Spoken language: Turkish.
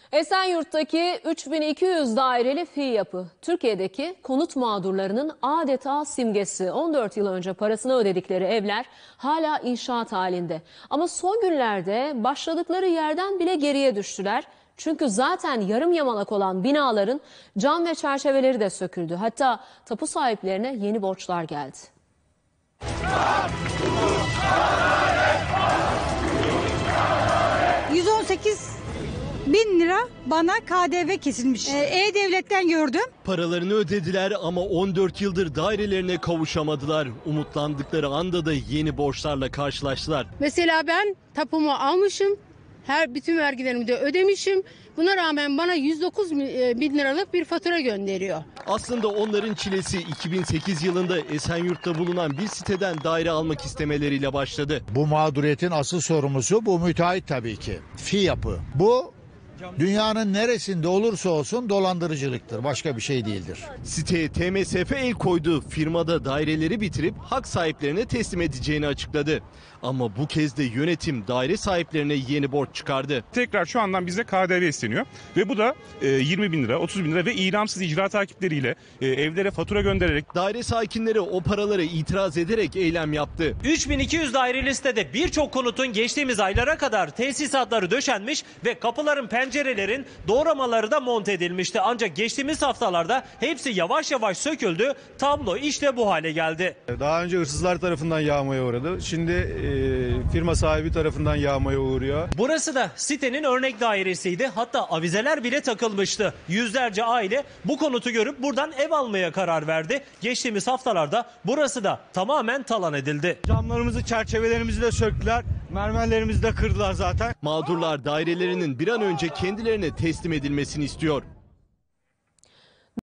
Esenyurt'taki 3200 daireli fi yapı, Türkiye'deki konut mağdurlarının adeta simgesi. 14 yıl önce parasını ödedikleri evler hala inşaat halinde. Ama son günlerde başladıkları yerden bile geriye düştüler. Çünkü zaten yarım yamalak olan binaların cam ve çerçeveleri de söküldü. Hatta tapu sahiplerine yeni borçlar geldi. 118.000 lira bana KDV kesilmiş. E-Devlet'ten gördüm. Paralarını ödediler ama 14 yıldır dairelerine kavuşamadılar. Umutlandıkları anda da yeni borçlarla karşılaştılar. Mesela ben tapumu almışım. Bütün vergilerimi de ödemişim. Buna rağmen bana 109 bin liralık bir fatura gönderiyor. Aslında onların çilesi 2008 yılında Esenyurt'ta bulunan bir siteden daire almak istemeleriyle başladı. Bu mağduriyetin asıl sorumlusu bu müteahhit tabii ki. Fi yapı. Bu dünyanın neresinde olursa olsun dolandırıcılıktır. Başka bir şey değildir. Siteye TMSF el koydu. Firmada daireleri bitirip hak sahiplerine teslim edeceğini açıkladı. Ama bu kez de yönetim daire sahiplerine yeni borç çıkardı. Tekrar şu andan bize KDV isteniyor ve bu da 20 bin lira, 30 bin lira ve iramsız icra takipleriyle evlere fatura göndererek. Daire sakinleri o paralara itiraz ederek eylem yaptı. 3200 daire listede birçok konutun geçtiğimiz aylara kadar tesisatları döşenmiş ve kapıların, pencerelerin doğramaları da monte edilmişti. Ancak geçtiğimiz haftalarda hepsi yavaş yavaş söküldü. Tablo işte bu hale geldi. Daha önce hırsızlar tarafından yağmaya uğradı. Şimdi firma sahibi tarafından yağmaya uğruyor. Burası da sitenin örnek dairesiydi. Hatta avizeler bile takılmıştı. Yüzlerce aile bu konutu görüp buradan ev almaya karar verdi. Geçtiğimiz haftalarda burası da tamamen talan edildi. Camlarımızı, çerçevelerimizi de söktüler. Mermerlerimizi de kırdılar zaten. Mağdurlar dairelerinin bir an önce kendilerine teslim edilmesini istiyor.